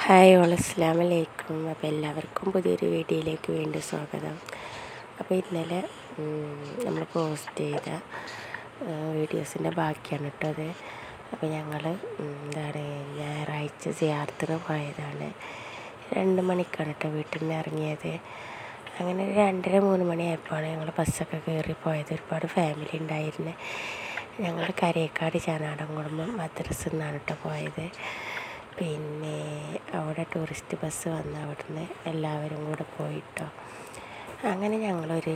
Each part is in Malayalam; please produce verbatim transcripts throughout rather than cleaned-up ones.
ഹായ് ഓൾ അസ്സലാമു അലൈക്കും. അപ്പോൾ എല്ലാവർക്കും പുതിയൊരു വീഡിയോയിലേക്ക് വീണ്ടും സ്വാഗതം. അപ്പോൾ ഇന്നലെ നമ്മൾ പോസ്റ്റ് ചെയ്ത വീഡിയോസിൻ്റെ ബാക്കിയാണ് കേട്ടോ അത്. അപ്പോൾ ഞങ്ങൾ എന്താണ് ഞായറാഴ്ച സിയാറത്തിന് പോയതാണ്. രണ്ട് മണിക്കാണ് കേട്ടോ വീട്ടിൽ നിന്ന് ഇറങ്ങിയത്. അങ്ങനെ രണ്ടര മൂന്ന് മണിയായപ്പോഴാണ് ഞങ്ങൾ ബസ്സൊക്കെ കയറി പോയത്. ഒരുപാട് ഫാമിലി ഉണ്ടായിരുന്നു. ഞങ്ങൾ കരേക്കാട് ചാനാടൻകുളം മദ്രസയിൽ നിന്നാണ് കേട്ടോ പോയത്. പിന്നെ അവിടെ ടൂറിസ്റ്റ് ബസ് വന്ന് അവിടുന്ന് എല്ലാവരും കൂടെ പോയിട്ടോ. അങ്ങനെ ഞങ്ങളൊരു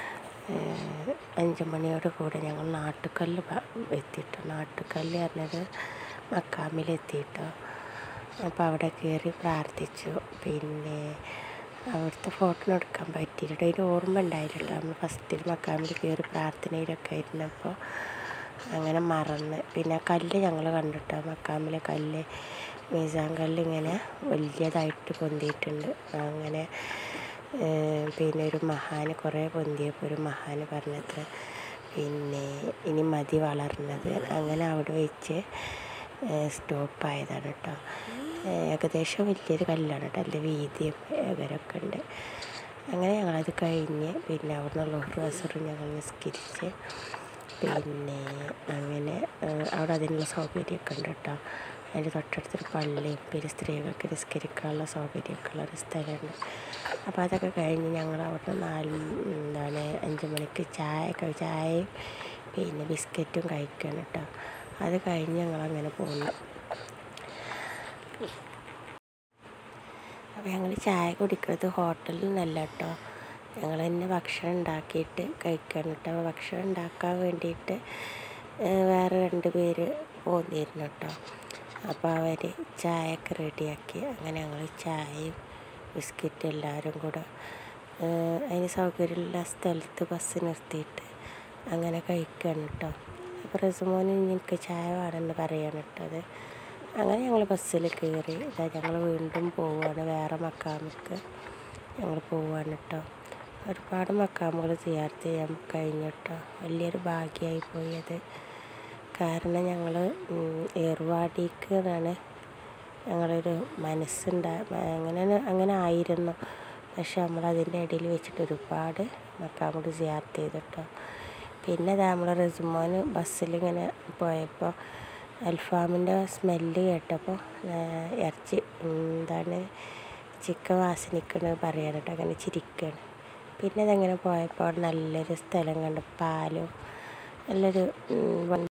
അഞ്ച് മണിയോട് കൂടെ ഞങ്ങൾ നാട്ടുകല്ല് എത്തിയിട്ടോ. നാട്ടുകല്ല് പറഞ്ഞത് മക്കാമിലെത്തിയിട്ടോ. അപ്പോൾ അവിടെ കയറി പ്രാർത്ഥിച്ചു. പിന്നെ അവിടുത്തെ ഫോട്ടോ എടുക്കാൻ പറ്റിയിട്ടോ. അതിന് ഓർമ്മ ഉണ്ടായിട്ടോ. നമ്മൾ ഫസ്റ്റിൽ മക്കാമിൽ കയറി പ്രാർത്ഥനയിലൊക്കെ ആയിരുന്നപ്പോൾ അങ്ങനെ മറന്ന്. പിന്നെ കല്ല് ഞങ്ങൾ കണ്ടിട്ടോ. മക്കാമിലെ കല്ല് മീസാൻ കല്ല് ഇങ്ങനെ വലിയതായിട്ട് പൊന്തിയിട്ടുണ്ട്. അങ്ങനെ പിന്നെ ഒരു മഹാന് കുറേ പൊന്തിയപ്പോൾ ഒരു മഹാന് പറഞ്ഞത് പിന്നെ ഇനി മതി വളർന്നത്. അങ്ങനെ അവിടെ വെച്ച് സ്റ്റോപ്പായതാണ് കേട്ടോ. ഏകദേശം വലിയൊരു കല്ലാണ് കേട്ടോ. അതിൻ്റെ വീതിയും ഏകരൊക്കെ ഉണ്ട്. അങ്ങനെ ഞങ്ങളത് കഴിഞ്ഞ് പിന്നെ അവിടെ നിന്നുള്ള ഒരു വസറും ഞങ്ങൾ നിസ്കരിച്ച് പിന്നെ അങ്ങനെ അവിടെ അതിനുള്ള സൗകര്യമൊക്കെ ഉണ്ട് കേട്ടോ. അതിൻ്റെ തൊട്ടടുത്തൊരു പള്ളിയും പിന്നെ സ്ത്രീകൾക്ക് നിസ്കരിക്കാനുള്ള സൗകര്യമൊക്കെ ഉള്ളൊരു സ്ഥലമുണ്ട്. അപ്പോൾ അതൊക്കെ കഴിഞ്ഞ് ഞങ്ങൾ അവിടെ നാല് എന്താണ് അഞ്ച് മണിക്ക് ചായ ചായയും പിന്നെ ബിസ്ക്കറ്റും കഴിക്കണം കേട്ടോ. അത് കഴിഞ്ഞ് ഞങ്ങളങ്ങനെ പോകുന്നു. അപ്പോൾ ഞങ്ങൾ ചായ കുടിക്കുന്നത് ഹോട്ടലിൽ നിന്നല്ല കേട്ടോ. ഞങ്ങൾ തന്നെ ഭക്ഷണം ഉണ്ടാക്കിയിട്ട് കഴിക്കണം കേട്ടോ. ഭക്ഷണം ഉണ്ടാക്കാൻ വേണ്ടിയിട്ട് വേറെ രണ്ട് പേര് പോന്നിരുന്നു കേട്ടോ. അപ്പോൾ അവർ ചായയൊക്കെ റെഡിയാക്കി. അങ്ങനെ ഞങ്ങൾ ചായയും ബിസ്ക്കറ്റും എല്ലാവരും കൂടെ അതിന് സൗകര്യമുള്ള സ്ഥലത്ത് ബസ് നിർത്തിയിട്ട് അങ്ങനെ കഴിക്കുകയാണ് കേട്ടോ. അപ്പോൾ റസുമോന് എനിക്ക് ചായ വേണമെന്ന് പറയാണ് കേട്ടോ. അത് അങ്ങനെ ഞങ്ങൾ ബസ്സിൽ കയറി ഇതാ ഞങ്ങൾ വീണ്ടും പോവുകയാണ്. വേറെ മക്കാമിക്ക് ഞങ്ങൾ പോവുകയാണ് കേട്ടോ. ഒരുപാട് മക്കാമുകൾ സിയാറത്ത് ചെയ്യാൻ കഴിഞ്ഞിട്ടോ. വലിയൊരു ഭാഗ്യമായി പോയത്. കാരണം ഞങ്ങൾ ഏർവാടിക്ക് എന്നാണ് ഞങ്ങളൊരു മനസ്സുണ്ടാ അങ്ങനെ അങ്ങനെ ആയിരുന്നു. പക്ഷെ നമ്മളതിൻ്റെ ഇടയിൽ വെച്ചിട്ട് ഒരുപാട് മക്കാമുകൾ സിയാറത്ത് ചെയ്തിട്ടോ. പിന്നെ നമ്മൾ റസുമോന് ബസ്സിലിങ്ങനെ പോയപ്പോൾ അൽഫാമിൻ്റെ സ്മെല്ല് കേട്ടപ്പോൾ ഇറച്ചി എന്താണ് ചിക്കൻ വാസനിക്കണമെന്ന് പറയാൻ കേട്ടോ. അങ്ങനെ ചിരിക്കുകയാണ്. പിന്നെ അതങ്ങനെ പോയപ്പോൾ നല്ലൊരു സ്ഥലം കണ്ട് പാലും നല്ലൊരു